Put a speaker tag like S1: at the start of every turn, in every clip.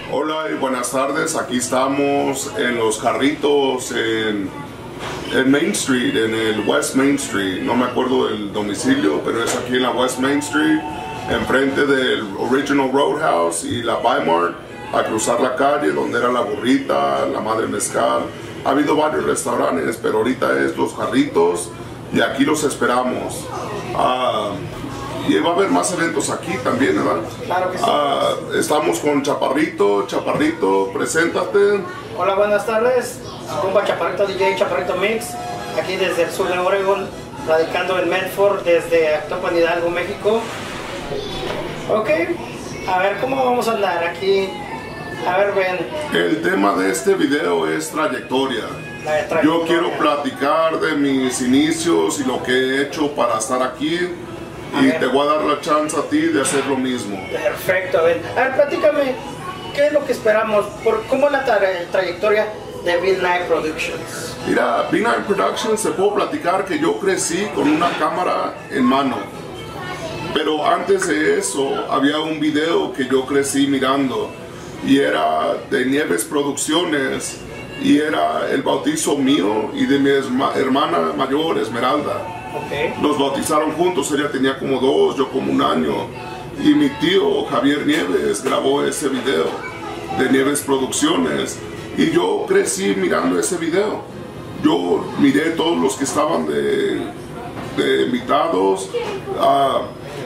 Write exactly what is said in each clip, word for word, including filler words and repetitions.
S1: Hola y buenas tardes, aquí estamos en los Jarritos en, en Main Street, en el West Main Street, no me acuerdo del domicilio, pero es aquí en la West Main Street, enfrente del Original Roadhouse y la Bi-Mart, a cruzar la calle donde era la Burrita, la Madre Mezcal. Ha habido varios restaurantes, pero ahorita es los Jarritos y aquí los esperamos. Uh, Y va a haber más eventos aquí también, ¿verdad?
S2: Claro que sí.
S1: Uh, estamos con Chaparrito. Chaparrito, preséntate.
S2: Hola, buenas tardes. Compa Chaparrito D J, Chaparrito Mix, aquí desde el sur de Oregon, radicando en Medford, desde Actopan, Hidalgo, México. Ok, a ver, ¿cómo vamos a andar aquí? A ver, ven.
S1: El tema de este video es trayectoria.
S2: trayectoria.
S1: Yo quiero platicar de mis inicios y lo que he hecho para estar aquí.
S2: A
S1: y
S2: ver.
S1: te voy a dar la chance a ti de hacer lo mismo.
S2: Perfecto, a ver, a ver, platícame, ¿qué es lo que esperamos? Por, ¿Cómo es la tra trayectoria de Midnight Productions?
S1: Mira, Midnight Productions, te puedo platicar que yo crecí con una cámara en mano. Pero antes de eso, había un video que yo crecí mirando. Y era de Nieves Producciones. Y era el bautizo mío y de mi hermana mayor, Esmeralda.
S2: Okay.
S1: Nos bautizaron juntos, ella tenía como dos, yo como un año. Y mi tío Javier Nieves grabó ese video de Nieves Producciones. Y yo crecí mirando ese video. Yo miré todos los que estaban de, de invitados, uh,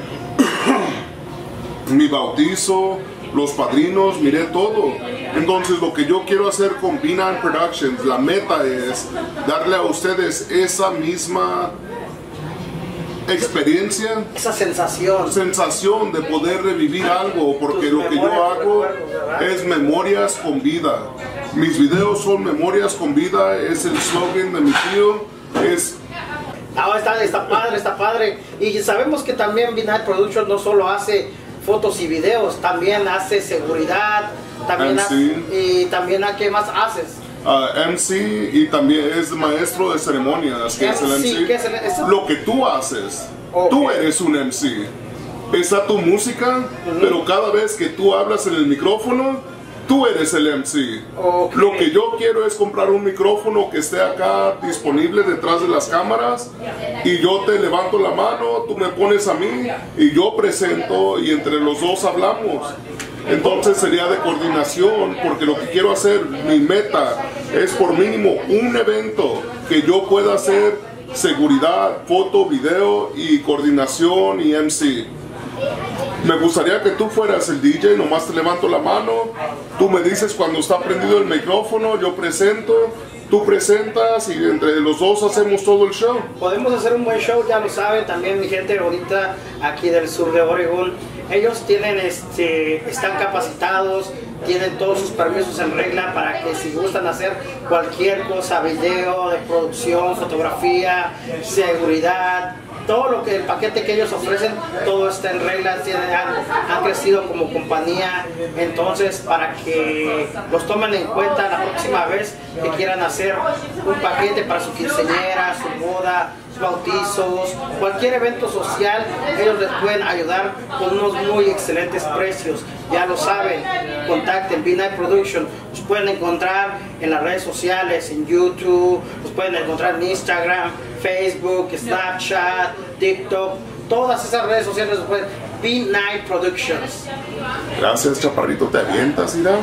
S1: mi bautizo, los padrinos, miré todo. Entonces lo que yo quiero hacer con B nueve Productions, la meta es darle a ustedes esa misma experiencia,
S2: esa sensación,
S1: sensación de poder revivir algo, porque lo que yo hago es memorias con vida. Mis videos son memorias con vida, es el slogan de mi tío, es...
S2: Ah, está, está padre, está padre. Y sabemos que también B nueve Productions no solo hace fotos y videos, también hace seguridad, también hace, y también ¿qué más haces?
S1: Uh, M C y también es maestro de ceremonias, que es el M C.
S2: ¿Qué es el, eso?
S1: Lo que tú haces, okay. Tú eres un M C. Está tu música, uh-huh. Pero cada vez que tú hablas en el micrófono, tú eres el M C. Okay. Lo que yo quiero es comprar un micrófono que esté acá disponible detrás de las cámaras y yo te levanto la mano, tú me pones a mí y yo presento y entre los dos hablamos. Entonces sería de coordinación, porque lo que quiero hacer, mi meta es por mínimo un evento que yo pueda hacer seguridad, foto, video y coordinación y M C. Me gustaría que tú fueras el D J, nomás te levanto la mano, tú me dices cuando está prendido el micrófono, yo presento, tú presentas y entre los dos hacemos todo el show.
S2: Podemos hacer un buen show, ya lo saben también mi gente ahorita aquí del sur de Oregon. Ellos tienen, este, están capacitados, tienen todos sus permisos en regla para que si gustan hacer cualquier cosa, video, de producción, fotografía, seguridad, todo lo que el paquete que ellos ofrecen, todo está en regla, tienen, han, han crecido como compañía. Entonces, para que los tomen en cuenta la próxima vez que quieran hacer un paquete para su quinceañera, su boda, sus bautizos, cualquier evento social, ellos les pueden ayudar con unos muy excelentes precios. Ya lo saben, contacten B nueve Productions, los pueden encontrar en las redes sociales, en YouTube, los pueden encontrar en Instagram, Facebook, Snapchat, TikTok, todas esas redes sociales los pueden. B nueve Productions.
S1: Gracias, Chaparrito, te avientas, mira.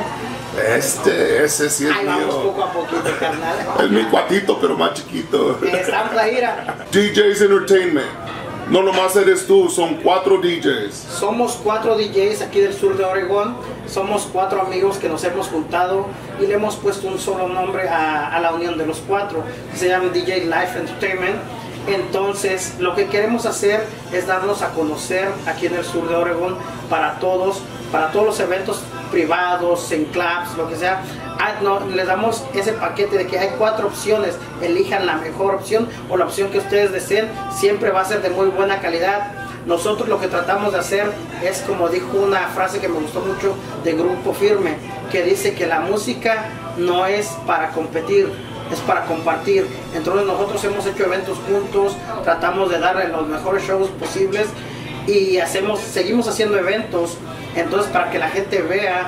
S1: Este, ese sí es
S2: Ahí
S1: mío.
S2: vamos poco a poquito, carnal.
S1: Es mi cuatito, pero más chiquito.
S2: Estamos ahí, mira.
S1: D Js Entertainment. No nomás eres tú, son cuatro D Js.
S2: Somos cuatro D Js aquí del sur de Oregón. Somos cuatro amigos que nos hemos juntado y le hemos puesto un solo nombre a, a la unión de los cuatro. Se llama D J Life Entertainment. Entonces, lo que queremos hacer es darnos a conocer aquí en el sur de Oregón para todos, para todos los eventos privados, en clubs, lo que sea. Ah, no, les damos ese paquete de que hay cuatro opciones, elijan la mejor opción o la opción que ustedes deseen, siempre va a ser de muy buena calidad. Nosotros lo que tratamos de hacer es, como dijo una frase que me gustó mucho de Grupo Firme, que dice que la música no es para competir, es para compartir. Entonces nosotros hemos hecho eventos juntos, tratamos de darle los mejores shows posibles y hacemos, seguimos haciendo eventos. Entonces, para que la gente vea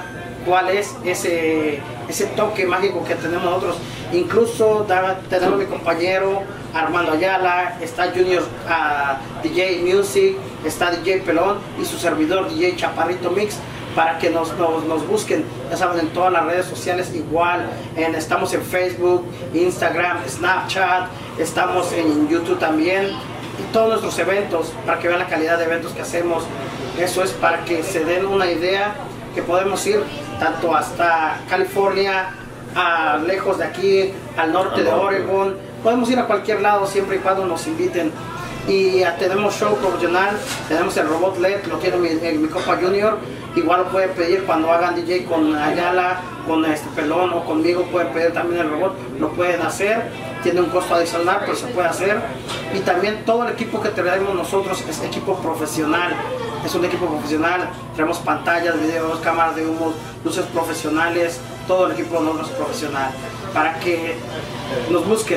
S2: cuál es ese, ese toque mágico que tenemos nosotros. Incluso da, tenemos mi compañero Armando Ayala, está Junior uh, D J Music, está D J Pelón y su servidor D J Chaparrito Mix, para que nos, nos, nos busquen, ya saben, en todas las redes sociales igual, en, estamos en Facebook, Instagram, Snapchat, estamos en YouTube también, y todos nuestros eventos, para que vean la calidad de eventos que hacemos. Eso es para que se den una idea que podemos ir tanto hasta California, a lejos de aquí, al norte de Oregon, podemos ir a cualquier lado siempre y cuando nos inviten. Y uh, tenemos show profesional, tenemos el robot L E D, lo tiene mi, mi, mi compa Junior, igual lo pueden pedir cuando hagan D J con Ayala, con este Pelón o conmigo, pueden pedir también el robot, lo pueden hacer, tiene un costo adicional, pero se puede hacer. Y también todo el equipo que traemos nosotros es equipo profesional, es un equipo profesional, tenemos pantallas, videos, cámaras de humo, luces profesionales, todo el equipo de nosotros es profesional, para que nos busquen.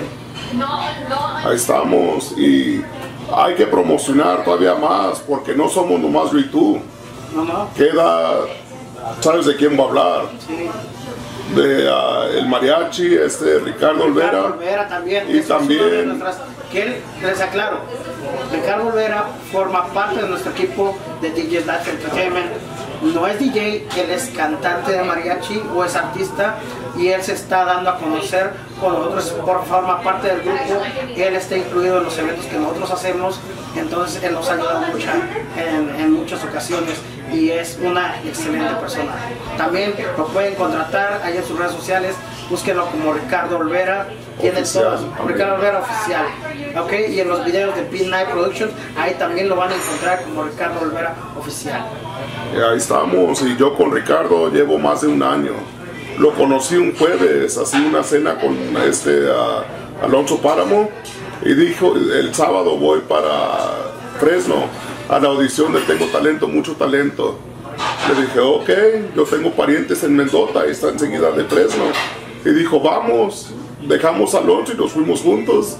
S1: Ahí estamos, y hay que promocionar todavía más, porque no somos nomás YouTube.
S2: No, no.
S1: Queda, ¿sabes de quién va a hablar?
S2: Sí.
S1: De uh, el mariachi, este Ricardo Olvera.
S2: Ricardo Olvera también.
S1: Y también.
S2: Nuestras, que él, les aclaro, Ricardo Olvera forma parte de nuestro equipo de D Js Life Entertainment. No es D J, él es cantante de mariachi o es artista, y él se está dando a conocer con nosotros, por forma parte del grupo. Él está incluido en los eventos que nosotros hacemos, entonces él nos ayuda mucho en, en muchas ocasiones, y es una excelente persona. También lo pueden contratar ahí en sus redes sociales, búsquenlo como Ricardo Olvera, tiene todo, Ricardo Olvera Oficial, ok, y en los videos de P nueve Productions, ahí también lo van a encontrar como Ricardo Olvera Oficial.
S1: Y ahí estamos, y yo con Ricardo llevo más de un año. Lo conocí un jueves, así una cena con este uh, Alonso Páramo, y dijo, el sábado voy para Fresno a la audición de Tengo Talento, Mucho Talento. Le dije, ok, yo tengo parientes en Mendoza, ahí está enseguida de Fresno. Y dijo, vamos, dejamos a Alonso y nos fuimos juntos.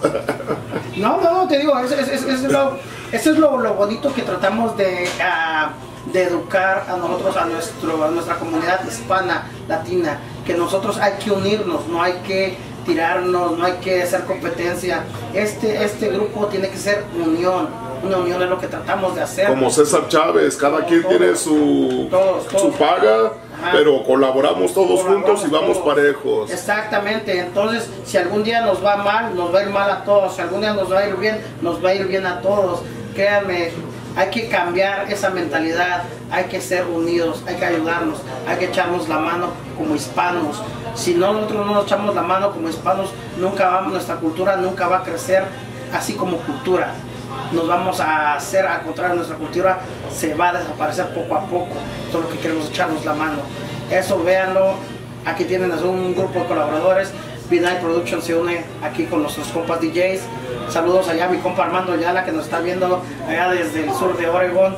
S2: No, no, te digo, eso es, es, es, lo, eso es lo, lo bonito que tratamos de... Uh, de educar a nosotros, a, nuestro, a nuestra comunidad hispana, latina, que nosotros hay que unirnos, no hay que tirarnos, no hay que hacer competencia. Este, este grupo tiene que ser unión, una unión es lo que tratamos de hacer.
S1: Como César Chávez, cada
S2: Como
S1: quien
S2: todos,
S1: tiene su,
S2: todos, todos.
S1: su paga, ajá, pero colaboramos todos colaboramos juntos y vamos todos parejos.
S2: Exactamente, entonces si algún día nos va mal, nos va a ir mal a todos, si algún día nos va a ir bien, nos va a ir bien a todos. Créanme, hay que cambiar esa mentalidad, hay que ser unidos, hay que ayudarnos, hay que echarnos la mano como hispanos. Si no, nosotros no nos echamos la mano como hispanos, nunca vamos, nuestra cultura nunca va a crecer así como cultura. Nos vamos a hacer, al contrario, nuestra cultura se va a desaparecer poco a poco. Todo lo que queremos echarnos la mano. Eso véanlo, aquí tienen un grupo de colaboradores. P nueve Productions se une aquí con nuestros compas D Js. Saludos allá a mi compa Armando Ayala, que nos está viendo allá desde el sur de Oregon.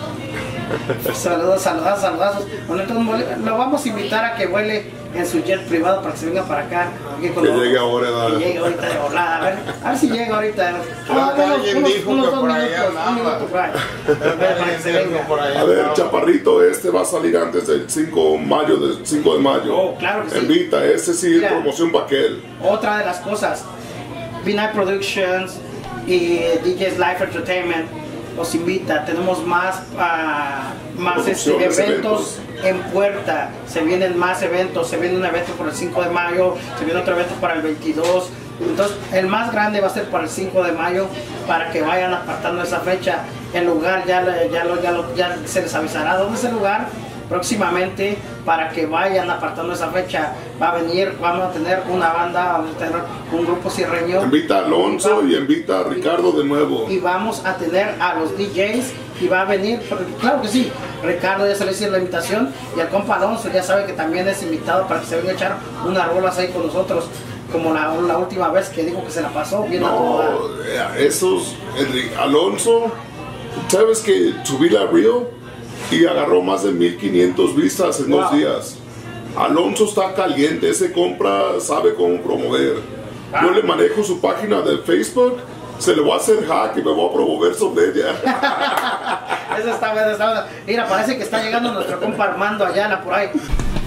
S2: Saludos, saludos, saludazos. Bueno, entonces lo vamos a invitar a que vuele en su jet privado para que se venga para acá.
S1: Que llegue ahora,
S2: que llegue ahorita de volada. A ver, a ver si llega ahorita.
S3: Ah, unos, alguien unos, dijo unos que dos por minutos, un minuto por ahí.
S2: Para que se venga.
S3: Por ahí
S1: a ver, Chaparrito, este va a salir antes del cinco de mayo, del cinco de mayo.
S2: Oh, claro que sí.
S1: Invita, este sí es promoción para aquel.
S2: Otra de las cosas, P nueve Productions y D Js Life Entertainment los invita. Tenemos más, uh, más este, eventos, eventos en puerta. Se vienen más eventos. Se viene un evento por el cinco de mayo, se viene otro evento para el veintidós. Entonces, el más grande va a ser para el cinco de mayo, para que vayan apartando esa fecha. El lugar ya, ya, lo, ya, lo, ya se les avisará dónde es el lugar próximamente, para que vayan apartando esa fecha. Va a venir, vamos a tener una banda, vamos a tener un grupo sierreño.
S1: Invita a Alonso y, va, y invita a Ricardo de nuevo.
S2: Y vamos a tener a los D Js y va a venir, claro que sí, Ricardo ya se le hizo la invitación, y el compa Alonso ya sabe que también es invitado para que se venga a echar unas rolas ahí con nosotros, como la, la última vez que dijo que se la pasó bien.
S1: No, esos, el, Alonso, ¿sabes que subí la Reel y agarró más de mil quinientas vistas en wow. dos días? Alonso está caliente, ese compra, sabe cómo promover. Ah. Yo le manejo su página de Facebook, se le voy a hacer hack y me voy a promover sobre ella.
S2: Eso está bueno, está bueno. Mira, parece que está llegando nuestro compa Armando Ayala por ahí.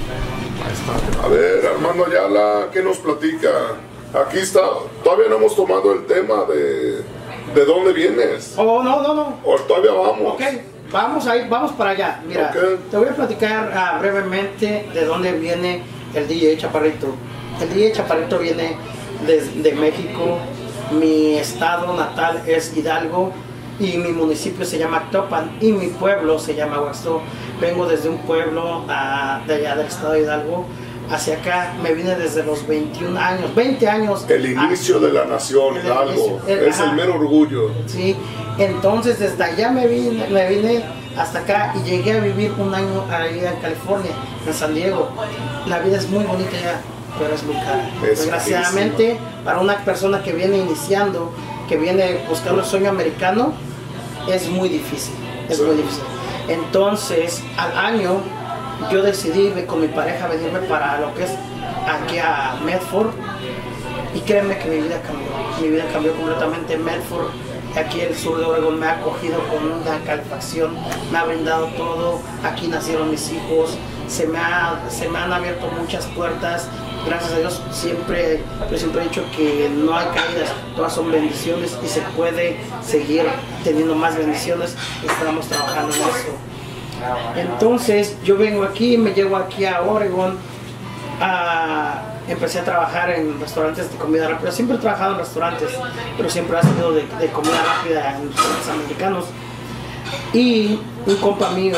S1: A ver, Armando Ayala, ¿qué nos platica? Aquí está, todavía no hemos tomado el tema de, de dónde vienes.
S2: Oh, no, no, no.
S1: O todavía vamos.
S2: Ok, vamos ahí, vamos para allá. Mira, okay. Te voy a platicar uh, brevemente de dónde viene el D J Chaparrito. El D J Chaparrito viene de, de México. Mi estado natal es Hidalgo y mi municipio se llama Actopan y mi pueblo se llama Huaxtó. Vengo desde un pueblo uh, de allá del estado de Hidalgo hacia acá. Me vine desde los veintiún años, veinte años.
S1: El inicio a, de la nación, el Hidalgo, inicio, el, es ajá, el mero orgullo.
S2: Sí, entonces desde allá me vine, me vine hasta acá y llegué a vivir un año allá en California, en San Diego. La vida es muy bonita allá, pero es muy cara. Es Desgraciadamente, carísima. Para una persona que viene iniciando, que viene buscando el sueño americano, es muy difícil, es sí. muy difícil. Entonces, al año, yo decidí con mi pareja venirme para lo que es aquí a Medford y créeme que mi vida cambió, mi vida cambió completamente. Medford, aquí el sur de Oregón, me ha acogido con una calefacción, me ha brindado todo, aquí nacieron mis hijos, se me, ha, se me han abierto muchas puertas, gracias a Dios. Siempre, yo siempre he dicho que no hay caídas, todas son bendiciones y se puede seguir teniendo más bendiciones. Estamos trabajando en eso. Entonces yo vengo aquí, me llevo aquí a Oregón, a, empecé a trabajar en restaurantes de comida rápida. Siempre he trabajado en restaurantes, pero siempre ha sido de, de comida rápida en restaurantes americanos. Y un compa mío,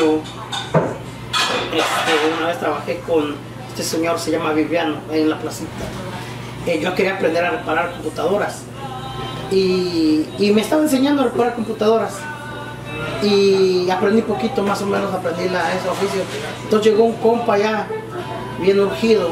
S2: este, una vez trabajé con este señor, se llama Viviano, ahí en la placita. Eh, yo quería aprender a reparar computadoras y, y me estaba enseñando a reparar computadoras. Y aprendí poquito, más o menos aprendí la, ese oficio. Entonces llegó un compa ya bien urgido,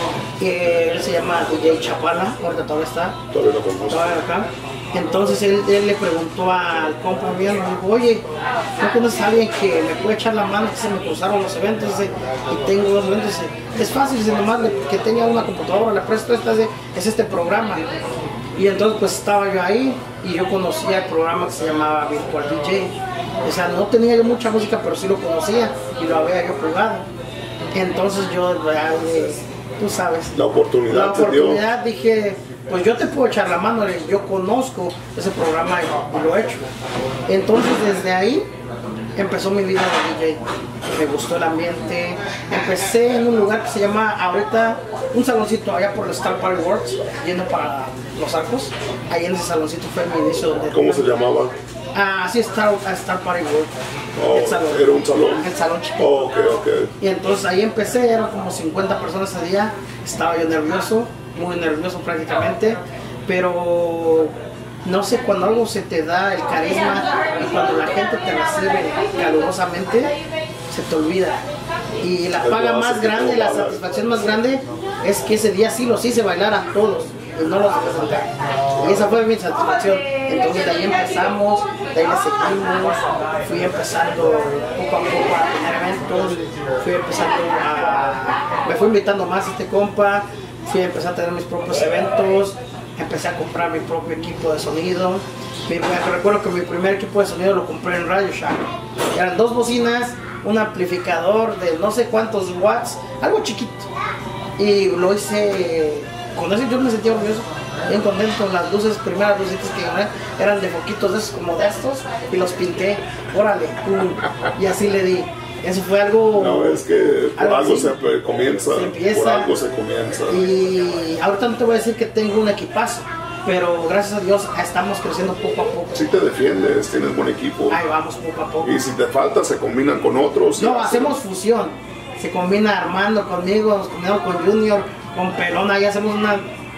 S2: que él se llama D J Chapala, ahorita todavía está,
S1: todavía lo conozco.
S2: Todavía acá. Entonces él, él le preguntó al compa bien, me dijo, oye, ¿no conoces a alguien que me puede echar la mano? Que se me cruzaron los eventos y tengo dos eventos. Es fácil, si nomás le, que tenga una computadora, le presto esta, es este programa. Y entonces pues estaba yo ahí y yo conocía el programa que se llamaba Virtual D J. O sea, no tenía yo mucha música, pero sí lo conocía y lo había yo jugado. Entonces yo, eh, tú sabes,
S1: la oportunidad,
S2: la oportunidad dije, pues yo te puedo echar la mano, yo conozco ese programa y, y lo he hecho. Entonces desde ahí empezó mi vida de D J. Me gustó el ambiente. Empecé en un lugar que se llama ahorita, un saloncito allá por el Star Party Works, yendo para Los Arcos. Ahí en ese saloncito fue mi inicio. De
S1: ¿Cómo se llamaba?
S2: Ah, sí, Star, Star Party World.
S1: Oh, el salón. ¿Era un salón?
S2: El salón chiquito.
S1: Oh, ok, ok.
S2: Y entonces ahí empecé, eran como cincuenta personas ese día. Estaba yo nervioso, muy nervioso prácticamente. Pero no sé, cuando algo se te da el carisma y cuando la gente te recibe calurosamente, se te olvida. Y la paga más grande, la satisfacción más grande es que ese día sí los hice bailar a todos. Y no los presenté. Y esa fue mi satisfacción. Entonces de ahí empezamos, de ahí le seguimos, fui empezando poco a poco a tener eventos, fui empezando a, me fui invitando más a este compa, fui a empezar a tener mis propios eventos, empecé a comprar mi propio equipo de sonido. Me, me recuerdo que mi primer equipo de sonido lo compré en Radio Shack. Eran dos bocinas, un amplificador de no sé cuántos watts, algo chiquito. Y lo hice, con eso yo me sentía orgulloso, bien contento. Las luces, primeras lucitas que gané, eran de foquitos de esos como de estos, y los pinté, órale, pum, y así le di. Eso fue algo...
S1: No, es que por algo, algo se comienza, se empieza, por algo se comienza.
S2: Y ahorita no te voy a decir que tengo un equipazo, pero gracias a Dios estamos creciendo poco a poco.
S1: Si te defiendes, tienes buen equipo.
S2: Ahí vamos poco a poco.
S1: Y si te falta, se combinan con otros.
S2: No, hacemos fusión. Se combina Armando conmigo, nos combinamos con Junior, con Pelona, y hacemos una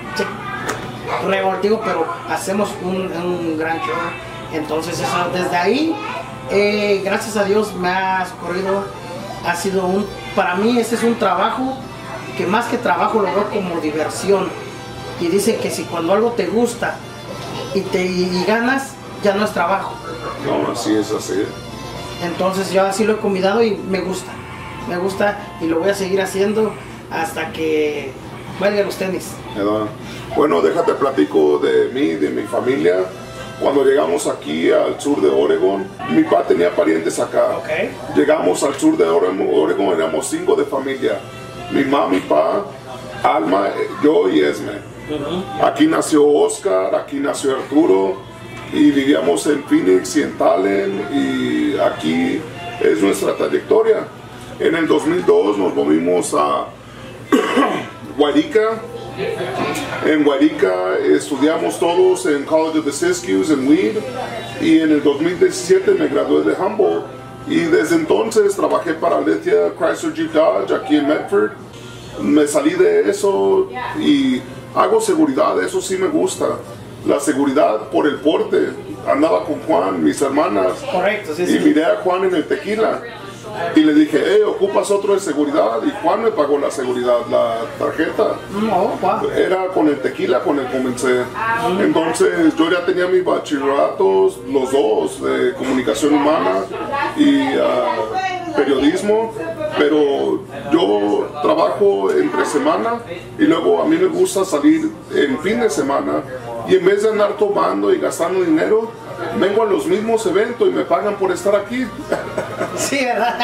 S2: revoltivo, pero hacemos un, un gran show. Entonces eso, desde ahí, eh, gracias a Dios me ha socorrido. Ha sido un, para mí ese es un trabajo que más que trabajo lo veo como diversión. Y dicen que si cuando algo te gusta y te y ganas, ya no es trabajo.
S1: No, así es así.
S2: Entonces yo así lo he combinado y me gusta. Me gusta y lo voy a seguir haciendo hasta que valgan los tenis.
S1: Bueno, déjate platico de mí, de mi familia. Cuando llegamos aquí al sur de Oregón, mi papá tenía parientes acá.
S2: Okay.
S1: Llegamos al sur de Oregón, éramos cinco de familia. mi mamá, mi papá, Alma, yo y Esme. Aquí nació Oscar, aquí nació Arturo y vivíamos en Phoenix y en Talent y aquí es nuestra trayectoria. En el dos mil dos nos movimos a Guarica. En Guarica estudiamos todos en College of the Siskiyous en Weed y en el dos mil diecisiete me gradué de Humboldt y desde entonces trabajé para Lithia Chrysler Jeep Dodge aquí en Medford. Me salí de eso y hago seguridad, eso sí me gusta. La seguridad por el porte. Andaba con Juan, mis hermanas.
S2: Correcto, sí,
S1: y
S2: sí.
S1: miré a Juan en el tequila. Y le dije, hey, ¿ocupas otro de seguridad? Y Juan me pagó la seguridad, la tarjeta.
S2: No, wow.
S1: Era con el tequila con el que comencé. Entonces yo ya tenía mis bachilleratos, los dos, de comunicación humana y uh, periodismo. Pero yo trabajo entre semana y luego a mí me gusta salir en fin de semana. Y en vez de andar tomando y gastando dinero, vengo a los mismos eventos y me pagan por estar aquí.
S2: Sí, ¿verdad?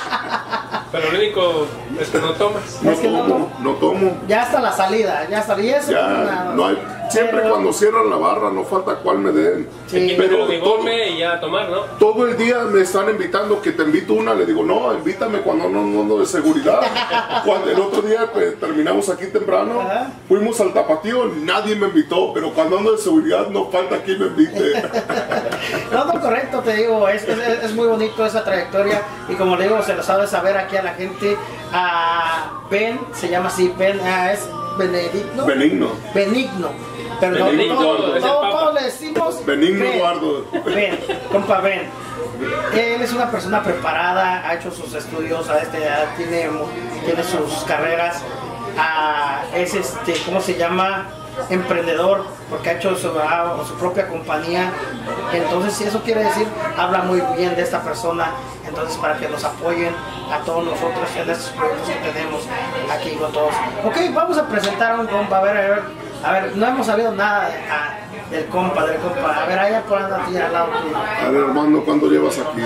S4: Pero lo único es que no tomas.
S1: No
S2: Es que no
S1: tomo,
S2: tomo.
S1: no tomo.
S2: Ya hasta la salida, ya hasta y eso.
S1: Ya,
S2: nada.
S1: no hay, siempre
S2: Pero-
S1: cuando cierran la barra no falta cual me den.
S2: Sí.
S4: Pero
S1: Pero
S4: mi
S1: todo,
S4: golpe y ya a tomar, ¿no?
S1: todo el día me están invitando que te invito una, le digo no, invítame cuando no no, no de seguridad. Cuando el otro día pues, terminamos aquí temprano,
S2: Ajá.
S1: fuimos al Tapatío, nadie me invitó, pero cuando ando de seguridad no falta quien me invite.
S2: No, no, correcto, te digo, es, es, es muy bonito esa trayectoria y como le digo, se lo sabe saber aquí a la gente. A Ben, se llama así, Ben, ah, es Benedicto.
S1: Benigno.
S2: Benigno. Pero
S4: Benigno,
S2: todos
S4: es el
S2: todo,
S4: Papa.
S2: todo le decimos
S1: Benigno
S2: Ben.
S1: Eduardo.
S2: Ben, compa Ben. Él es una persona preparada, ha hecho sus estudios, a este, edad, tiene, tiene sus carreras, ah, es este, ¿cómo se llama? Emprendedor, porque ha hecho su, ah, su propia compañía. Entonces, si eso quiere decir, habla muy bien de esta persona. Entonces, para que nos apoyen a todos nosotros en estos proyectos que tenemos aquí con todos. Ok, vamos a presentar a un compa. A ver, a ver, a ver, no hemos sabido nada de, a, del compa, del compa. A ver, allá por aquí al lado tuyo.
S1: A ver, Armando, ¿cuánto llevas aquí?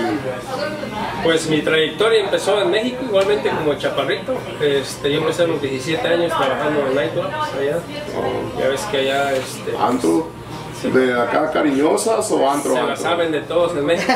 S4: Pues mi trayectoria empezó en México, igualmente como chaparrito. Este, yo empecé a los diecisiete años trabajando en nightclubs allá. Ya ves que allá este,
S1: ¿Antro? ¿De acá cariñosas o antro?
S4: se la
S1: antro?
S4: saben de todos en México.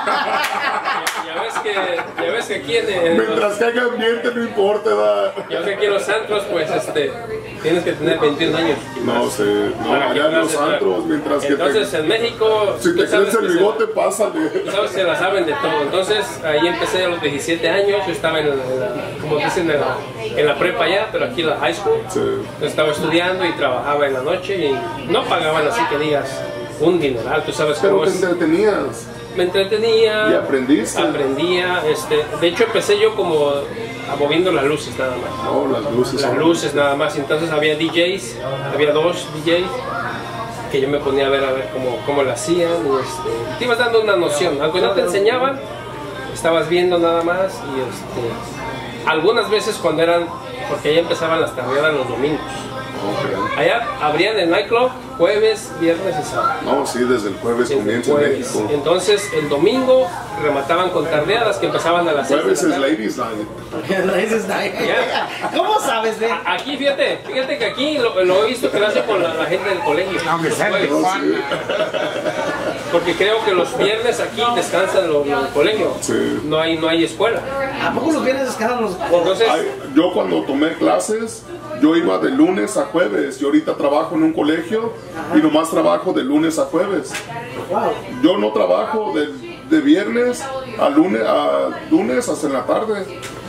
S4: ya, ya ves que, ya ves que aquí en, en los,
S1: Mientras que haya ambiente no importa, ¿verdad?
S4: ya ves que aquí en los antros, pues este, tienes que tener veintiún años. y
S1: No
S4: más
S1: sé, no,
S4: para que
S1: allá en los
S4: puedas entrar.
S1: antros, mientras que
S4: Entonces
S1: te,
S4: en México,
S1: si te
S4: tú sabes
S1: crece el
S4: que se-
S1: bigote, pásale.
S4: Tú sabes que la saben de todo. Entonces ahí empecé a los diecisiete años. Yo estaba en, la- en la- como dicen, en la, en la prepa ya, pero aquí en la high school.
S1: Sí.
S4: Yo estaba estudiando y trabajaba en la noche y no pagaban así que digas un dineral. Tú sabes
S1: Pero
S4: cómo
S1: te
S4: es.
S1: entretenías.
S4: Me entretenía.
S1: ¿Y aprendiste?
S4: Aprendía. Este, de hecho empecé yo como a moviendo las luces nada más.
S1: No, las luces.
S4: Las
S1: son-
S4: luces nada más. Entonces había D Js, había dos D Js que yo me ponía a ver a ver cómo, cómo lo hacían y este, te ibas dando una noción, aunque no te enseñaban, estabas viendo nada más y este, algunas veces cuando eran, porque allá empezaban las tardeadas los domingos,
S1: Ok.
S4: allá abrían el nightclub jueves, viernes y sábado.
S1: No, sí, desde el jueves
S4: Desde el
S1: comienza en
S4: jueves.
S1: México.
S4: Entonces el domingo remataban con tardeadas que empezaban a las seis de
S1: Jueves
S4: la
S1: es
S4: tarde.
S1: Ladies Night.
S2: Lo dices, "Ay".
S4: Ya.
S2: ¿Cómo sabes, Ben?
S4: A- Aquí, fíjate, fíjate que aquí lo, lo he visto que lo hacen con la, la gente del colegio.
S3: Aunque sea de
S4: Pues,
S1: No,
S3: Juan.
S1: sí.
S4: porque creo que los viernes aquí descansan los, los colegios.
S1: Sí.
S4: No hay, no hay escuela.
S2: ¿A poco los viernes descansan los
S4: Entonces,
S1: Ay, yo cuando tomé clases, yo iba de lunes a jueves. Yo ahorita trabajo en un colegio y nomás trabajo de lunes a jueves.
S2: Wow.
S1: Yo no trabajo de, de viernes a lunes, a lunes hasta en la tarde.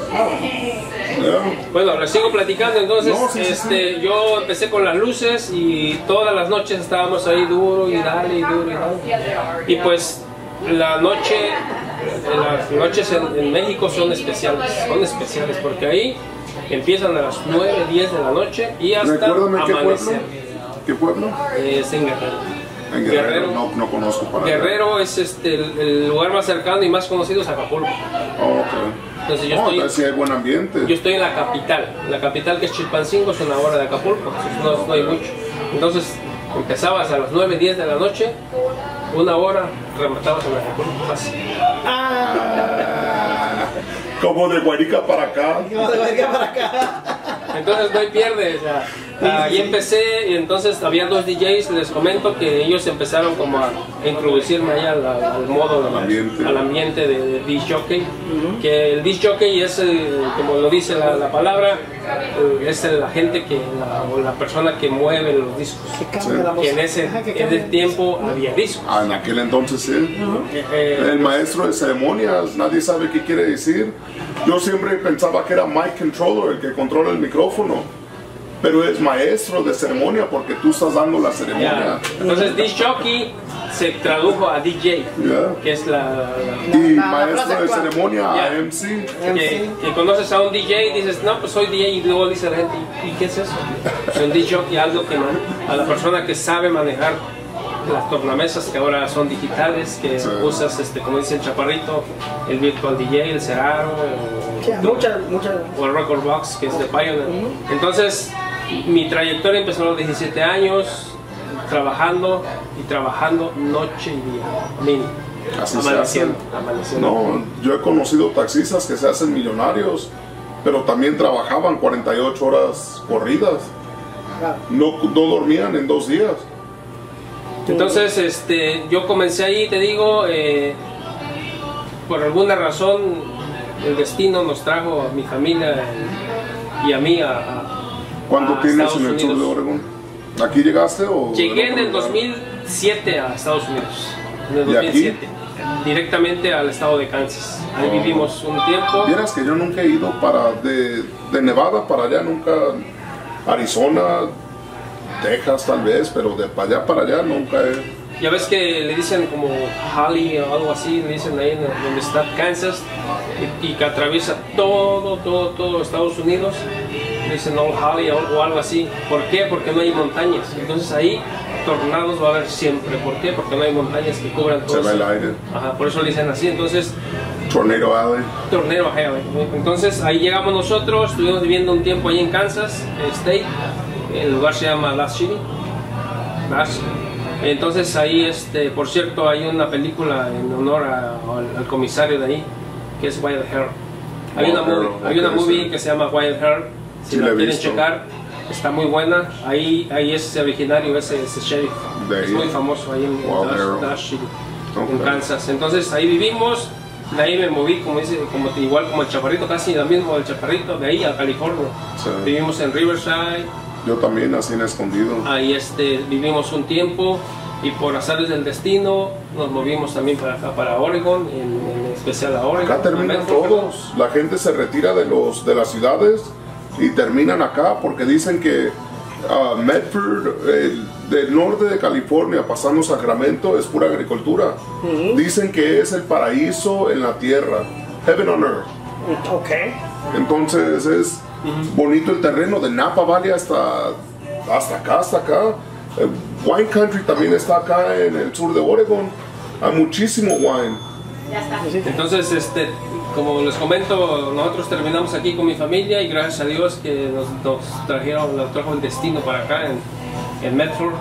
S1: Ya.
S4: bueno, les sigo platicando. Entonces,
S1: No, sí, sí,
S4: este, yo empecé con las luces y todas las noches estábamos ahí duro y dale y duro y dale. Y pues la noche, las noches en, en México son especiales, son especiales porque ahí empiezan a las nueve, diez de la noche y hasta
S1: Recuérdame qué pueblo.
S4: amanecer.
S1: ¿Qué pueblo?
S4: Es en Guerrero.
S1: En Guerrero.
S4: Guerrero.
S1: No, no conozco para allá.
S4: Guerrero es este, el, el lugar más cercano y más conocido es Acapulco.
S1: Oh, ok.
S4: Entonces yo
S1: No,
S4: estoy,
S1: entonces sí hay buen ambiente.
S4: yo estoy en la capital. La capital que es Chilpancingo es una hora de Acapulco, entonces no, no hay mucho. Entonces empezabas a las nueve, diez de la noche, una hora rematabas en Acapulco fácil.
S2: Ah.
S1: Como de Guarica para acá.
S2: Como de Guarica para acá.
S4: Entonces no hay pierde. O sea, ahí empecé y entonces había dos D Js, les comento que ellos empezaron como a introducirme ahí al, al modo, al ambiente, al ambiente de, de disc jockey. Uh-huh. Que el disc jockey es, como lo dice la, la palabra, es la gente que, la, o la persona que mueve los discos. Que, sí. que en ese, en ese tiempo había discos.
S1: Ah, en aquel entonces sí. Uh-huh. eh, el maestro de ceremonias, nadie sabe qué quiere decir. Yo siempre pensaba que era mic controller, el que controla el micrófono, pero es maestro de ceremonia porque tú estás dando la ceremonia.
S4: Yeah. Entonces disc jockey se tradujo a D J, yeah. que es la, la
S1: y
S2: la,
S1: maestro
S2: la
S1: de ceremonia
S4: yeah.
S1: a M C.
S4: Que, que conoces a un D J y dices, no, pues soy D J, y luego dice la gente, ¿y qué es eso? Soy un disc jockey, algo que man, a la persona que sabe manejar las tornamesas que ahora son digitales, que sí. usas, este, como dice el Chaparrito, el Virtual D J, el Serato,
S2: sí, mucha, mucha.
S4: o el Record Box, que es de Pioneer. Uh-huh. Entonces, mi trayectoria empezó a los diecisiete años, trabajando y trabajando noche y día. Mil.
S1: Así amaneciendo, se amaneciendo. No, yo he conocido taxistas que se hacen millonarios, pero también trabajaban cuarenta y ocho horas corridas. No, no dormían en dos días.
S4: Entonces, este, yo comencé ahí, te digo, eh, por alguna razón, el destino nos trajo a mi familia y a mí a, a
S1: ¿Cuánto
S4: a
S1: tienes
S4: Estados
S1: en el
S4: Unidos.
S1: sur de Oregón? ¿Aquí llegaste o...?
S4: Llegué en el dos mil siete a Estados Unidos, en el dos mil siete, directamente al estado de Kansas. Ahí oh. vivimos un tiempo.
S1: Vieras que yo nunca he ido para de, de Nevada para allá, nunca, Arizona, Texas tal vez, pero de para allá para allá nunca he...
S4: Ya ves que le dicen como Holly o algo así, le dicen ahí en donde está Kansas y, y que atraviesa todo, todo, todo Estados Unidos. Le dicen Old Holly o, o algo así. ¿Por qué? Porque no hay montañas. Entonces ahí tornados va a haber siempre. ¿Por qué? Porque no hay montañas que cubran todo.
S1: Se va el aire.
S4: Ajá, por eso le dicen así. Entonces...
S1: Tornado Alley.
S4: Tornado Alley. Entonces ahí llegamos nosotros, estuvimos viviendo un tiempo ahí en Kansas State. El lugar se llama Last City. Last. Entonces ahí, este, por cierto, hay una película en honor a, al, al comisario de ahí, que es Wild Hair. Hay
S1: Wild
S4: una, movie,
S1: Hair,
S4: hay una
S1: okay,
S4: movie
S1: sí.
S4: que se llama Wild Hair, si
S1: sí,
S4: la quieren
S1: visto.
S4: checar, está muy buena. Ahí, ahí es originario ese, ese sheriff,
S1: de
S4: es muy famoso ahí en
S1: Dash,
S4: Dash City,
S1: okay.
S4: en Kansas. Entonces ahí vivimos, de ahí me moví, como dice, como, igual como el Chaparrito, casi lo mismo del Chaparrito, de ahí a California. Sí. Vivimos en Riverside.
S1: Yo también, así en escondido.
S4: Ahí este, vivimos un tiempo. Y por azares del destino nos movimos también para acá, para Oregon, en, en especial a Oregon.
S1: Acá terminan todos, la gente se retira de, los, de las ciudades y terminan acá porque dicen que uh, Medford, el, del norte de California, pasando Sacramento, es pura agricultura. Uh-huh. Dicen que es el paraíso en la tierra, heaven on earth.
S2: Okay.
S1: Entonces es uh-huh. bonito el terreno de Napa Valley hasta, hasta acá, hasta acá. Uh, Wine Country también está acá en el sur de Oregon. Hay muchísimo wine.
S4: Ya está. Entonces, este, como les comento, nosotros terminamos aquí con mi familia y gracias a Dios que nos, nos trajeron, nos trajo el destino para acá en, en Medford.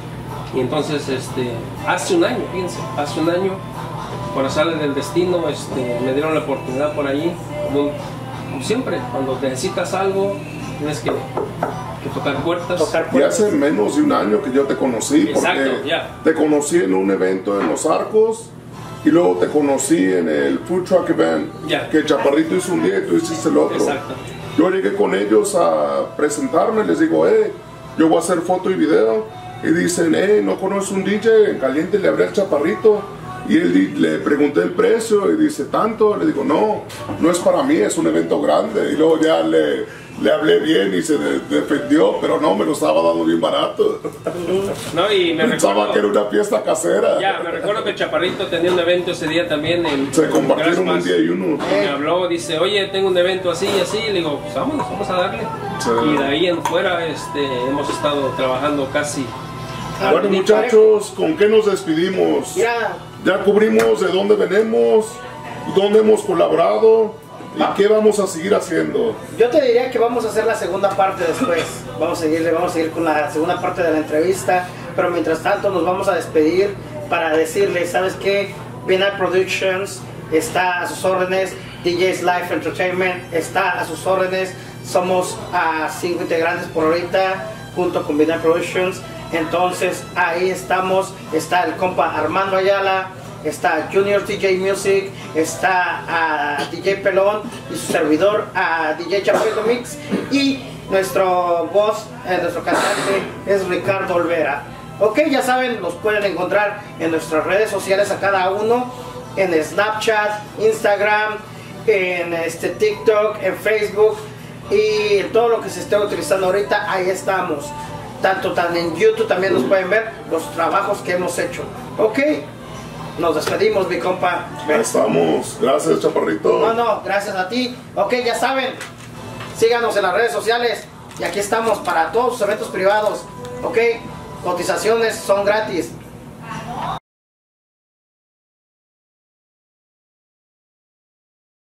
S4: Y entonces, este, hace un año, fíjense, hace un año, por azares del destino, este, me dieron la oportunidad por allí, como, como siempre, cuando necesitas algo, tienes que tocar puertas.
S2: tocar puertas.
S1: Y hace menos de un año que yo te conocí.
S4: Exacto,
S1: porque
S4: yeah.
S1: te conocí en un evento en Los Arcos y luego te conocí en el Food Truck Event
S4: yeah.
S1: que el Chaparrito hizo un día y tú hiciste el otro.
S4: Exacto.
S1: Yo llegué con ellos a presentarme, les digo, hey, yo voy a hacer foto y video y dicen, hey, ¿no conoces un D J? En caliente le hablé al Chaparrito y él le pregunté el precio y dice, ¿tanto? Le digo, no, no es para mí, es un evento grande. Y luego ya le... Le hablé bien y se de defendió, pero no, me lo estaba dando bien barato.
S4: No, y me
S1: Pensaba
S4: recuerdo,
S1: que era una fiesta casera.
S4: Ya, me recuerdo que el Chaparrito tenía un evento ese día también. En,
S1: se compartieron un día y uno.
S4: Me habló, dice, oye, tengo un evento así y así. Le digo, pues vámonos, vamos a darle. Sí. Y de ahí en fuera este, hemos estado trabajando casi.
S1: Bueno, muchachos, ¿con qué nos despedimos?
S2: Ya,
S1: ya cubrimos de dónde venimos, dónde hemos colaborado. ¿Y qué vamos a seguir haciendo?
S2: Yo te diría que vamos a hacer la segunda parte después. Vamos a seguirle, vamos a seguir con la segunda parte de la entrevista. Pero mientras tanto nos vamos a despedir para decirles, ¿sabes qué? Vinyl Productions está a sus órdenes. D Js Live Entertainment está a sus órdenes. Somos uh, cinco integrantes por ahorita, junto con Vidal Productions. Entonces ahí estamos. Está el compa Armando Ayala, está Junior D J Music, está uh, D J Pelón y su servidor uh, D J Chaparrito Mix, y nuestro voz, eh, nuestro cantante es Ricardo Olvera. Ok, ya saben, nos pueden encontrar en nuestras redes sociales a cada uno, en Snapchat, Instagram, en este TikTok, en Facebook y en todo lo que se esté utilizando ahorita. Ahí estamos. Tanto también en YouTube también nos pueden ver los trabajos que hemos hecho. Ok, nos despedimos, mi compa.
S1: Ya estamos. Gracias, Chaparrito.
S2: No, no, gracias a ti. Ok, ya saben, síganos en las redes sociales y aquí estamos para todos sus eventos privados. Ok, cotizaciones son gratis.